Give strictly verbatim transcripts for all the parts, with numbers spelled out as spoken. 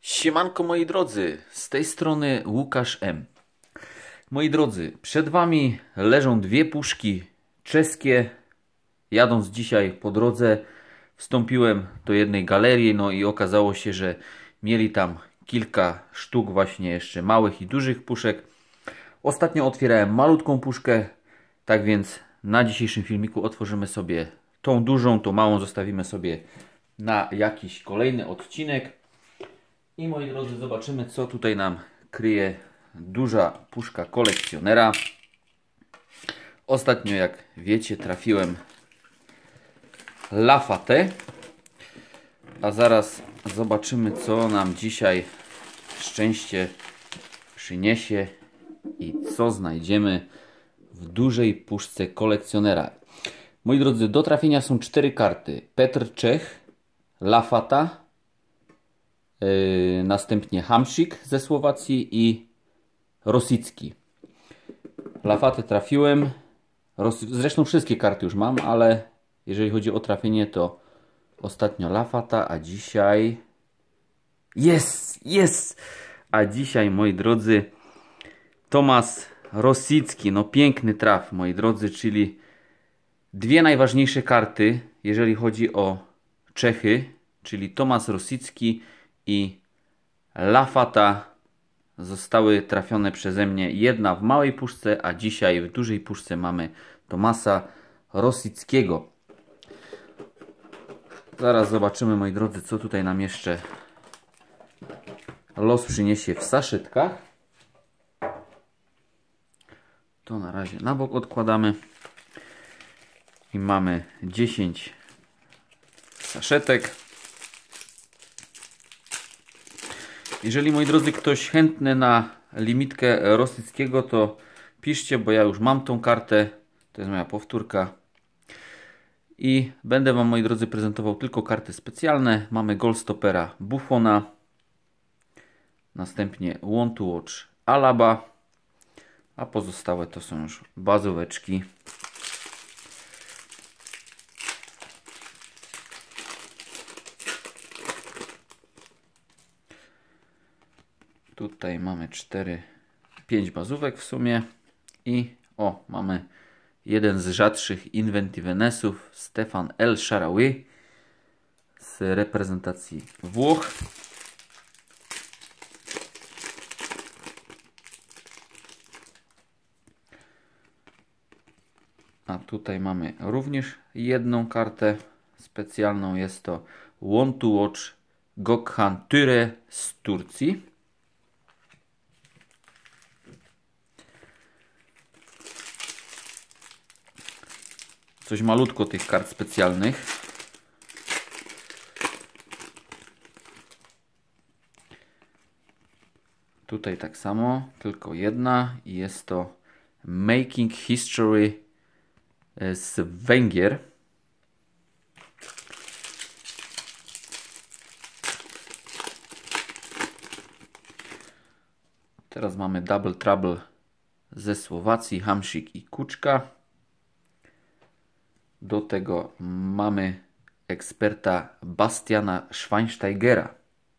Siemanko moi drodzy, z tej strony Łukasz M. Moi drodzy, przed Wami leżą dwie puszki czeskie. Jadąc dzisiaj po drodze wstąpiłem do jednej galerii, no i okazało się, że mieli tam kilka sztuk właśnie jeszcze małych i dużych puszek. Ostatnio otwierałem malutką puszkę, tak więc na dzisiejszym filmiku otworzymy sobie tą dużą, tą małą zostawimy sobie na jakiś kolejny odcinek. I moi drodzy, zobaczymy, co tutaj nam kryje duża puszka kolekcjonera. Ostatnio, jak wiecie, trafiłem Lafate. A zaraz zobaczymy, co nam dzisiaj szczęście przyniesie i co znajdziemy w dużej puszce kolekcjonera. Moi drodzy, do trafienia są cztery karty. Petr Czech, Lafata, Yy, następnie Hamsik ze Słowacji i Rosicki. Lafatę trafiłem. Ros... Zresztą wszystkie karty już mam, ale jeżeli chodzi o trafienie, to ostatnio Lafata, a dzisiaj jest, jest! A dzisiaj, moi drodzy, Tomasz Rosicki. No piękny traf, moi drodzy, czyli dwie najważniejsze karty, jeżeli chodzi o Czechy, czyli Tomasz Rosicki i Lafata zostały trafione przeze mnie. Jedna w małej puszce, a dzisiaj w dużej puszce mamy Tomasza Rosickiego. Zaraz zobaczymy, moi drodzy, co tutaj nam jeszcze los przyniesie w saszetkach. To na razie na bok odkładamy. I mamy dziesięć saszetek. Jeżeli, moi drodzy, ktoś chętny na limitkę Rosickiego, to piszcie, bo ja już mam tą kartę. To jest moja powtórka. I będę Wam, moi drodzy, prezentował tylko karty specjalne. Mamy Goalstoppera Buffona. Następnie One to Watch Alaba. A pozostałe to są już bazóweczki. Tutaj mamy cztery, pięć bazówek w sumie. I o, mamy jeden z rzadszych Inventivenesów, Stefan El Shaarawy z reprezentacji Włoch. A tutaj mamy również jedną kartę specjalną. Jest to One to Watch Gökhan Töre z Turcji. Coś malutko tych kart specjalnych. Tutaj tak samo, tylko jedna i jest to Making History z Węgier. Teraz mamy Double Trouble ze Słowacji, Hamsik i Kuczka. Do tego mamy eksperta Bastiana Schweinsteigera.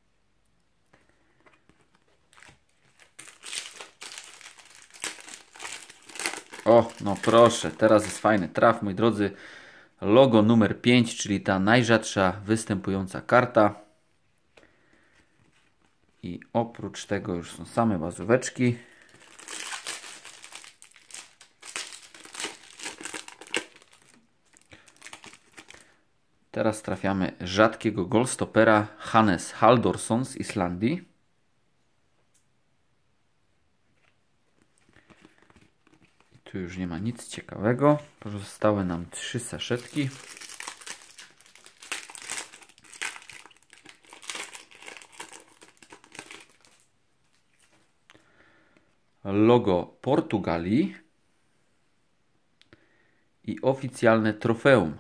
O, no proszę, teraz jest fajny traf, moi drodzy. Logo numer pięć, czyli ta najrzadsza występująca karta. I oprócz tego już są same bazóweczki. Teraz trafiamy rzadkiego Goalstoppera Hannes Haldorsson z Islandii. Tu już nie ma nic ciekawego. Pozostały nam trzy saszetki. Logo Portugalii i oficjalne trofeum.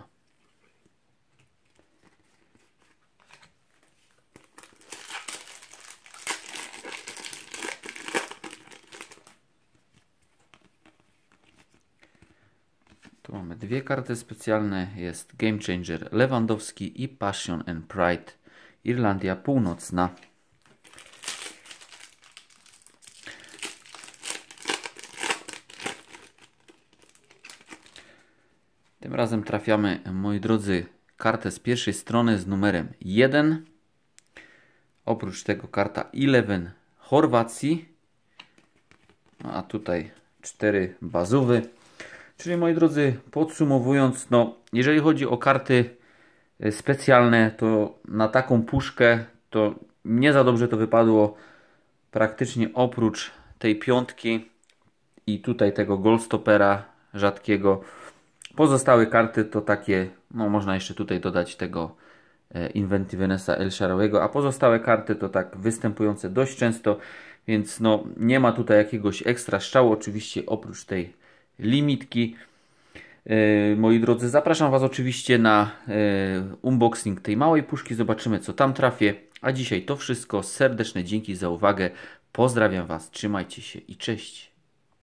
Tu mamy dwie karty specjalne. Jest Game Changer Lewandowski i Passion and Pride Irlandia Północna. Tym razem trafiamy, moi drodzy, kartę z pierwszej strony z numerem jeden. Oprócz tego karta jedenaście Chorwacji. No a tutaj cztery bazówy. Czyli, moi drodzy, podsumowując, no jeżeli chodzi o karty specjalne, to na taką puszkę to nie za dobrze to wypadło. Praktycznie oprócz tej piątki i tutaj tego Goldstoppera rzadkiego. Pozostałe karty to takie, no można jeszcze tutaj dodać tego Inventivenessa El Shaarawy'ego, a pozostałe karty to tak występujące dość często, więc no nie ma tutaj jakiegoś ekstra strzału, oczywiście oprócz tej limitki. Yy, moi drodzy, zapraszam Was oczywiście na yy, unboxing tej małej puszki, zobaczymy co tam trafię, a dzisiaj to wszystko, serdeczne dzięki za uwagę, pozdrawiam Was, trzymajcie się i cześć.